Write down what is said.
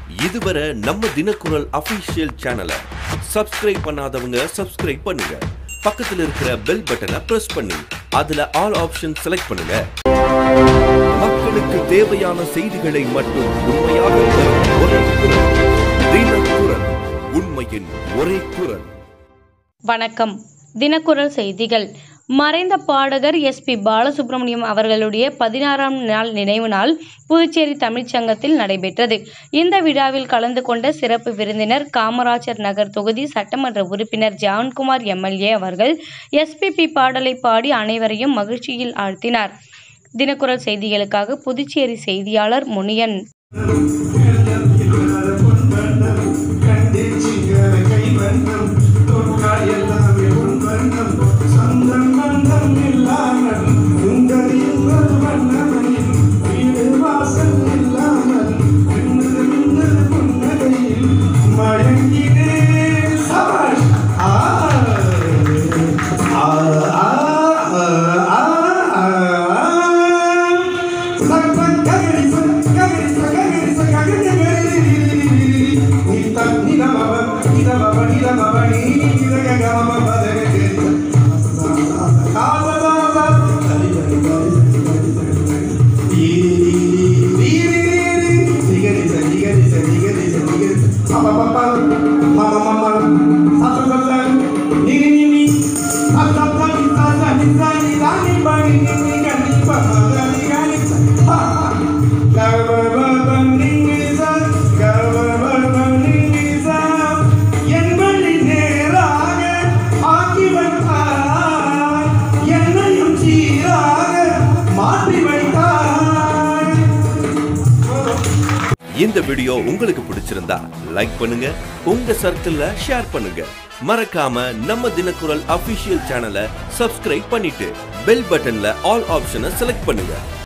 இதுவரை நம்ம தினக்குரல் அபிஷியல் சேனலை சப்ஸ்கிரைப் பண்ணாதவங்க சப்ஸ்கிரைப் பண்ணுங்க. பக்கத்துல இருக்கிற பெல் பட்டனை பிரஸ் பண்ணி அதுல ஆல் ஆப்ஷன் செலக்ட் பண்ணுங்க. மக்களுக்கு தேவையான செய்திகளை மட்டும் உண்மையாக தரும் ஒரே குரல் தினக்குரல், உண்மையின் ஒரே குரல். வணக்கம். தினக்குரல் செய்திகள். மறைந்த பாடகர் SP பாலசுப்ரமணியம் அவர்களுடைய 16ஆம் நாள் நினைவு நாள் புதுச்சேரி தமிழ்ச்சங்கத்தில் நடைபெற்றது. இந்த விழாவில் கலந்து கொண்ட சிறப்பு விருந்தினர் காமராஜர் நகர் தொகுதி சட்டமன்ற உறுப்பினர் ஜான்குமார் MLA அவர்கள் SPB பாடலை பாடி அனைவரையும் மகிழ்ச்சியில் ஆழ்த்தினார். தினக்குரல் செய்திகளுக்காக புதுச்சேரி செய்தியாளர் முனியன். இந்த வீடியோ உங்களுக்கு பிடிச்சிருந்தா லைக் பண்ணுங்க, உங்க சர்க்கிள்ல ஷேர் பண்ணுங்க. மறக்காம நம்ம தினக்குரல் அபிஷியல் சேனலை சப்ஸ்கிரைப் பண்ணிட்டு பெல் பட்டன்ல ஆல் ஆப்ஷனை செலக்ட் பண்ணுங்க.